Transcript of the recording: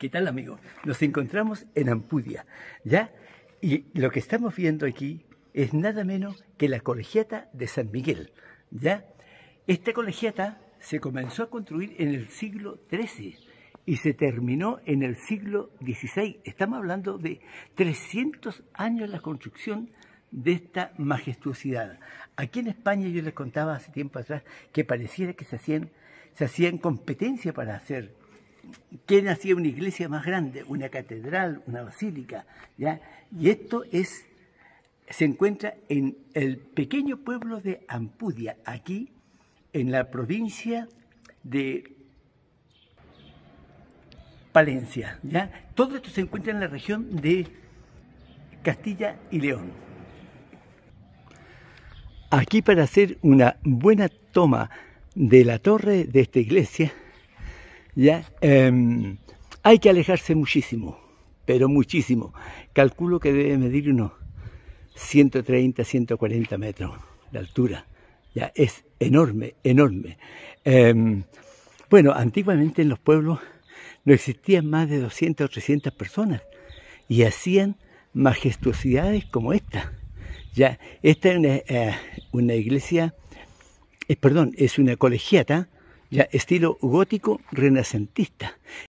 ¿Qué tal, amigos? Nos encontramos en Ampudia, ¿ya? Y lo que estamos viendo aquí es nada menos que la colegiata de San Miguel, ¿ya? Esta colegiata se comenzó a construir en el siglo XIII y se terminó en el siglo XVI. Estamos hablando de 300 años la construcción de esta majestuosidad. Aquí en España yo les contaba hace tiempo atrás que pareciera que se hacían competencia para hacer quién hacía una iglesia más grande, una catedral, una basílica, ¿ya? Y esto se encuentra en el pequeño pueblo de Ampudia, aquí en la provincia de Palencia, ¿ya? Todo esto se encuentra en la región de Castilla y León. Aquí, para hacer una buena toma de la torre de esta iglesia, ya hay que alejarse muchísimo, pero muchísimo. Calculo que debe medir unos 130, 140 metros de altura. Ya es enorme, enorme. Bueno, antiguamente en los pueblos no existían más de 200 o 300 personas y hacían majestuosidades como esta. Ya, esta es una iglesia, es una colegiata, ya estilo gótico renacentista.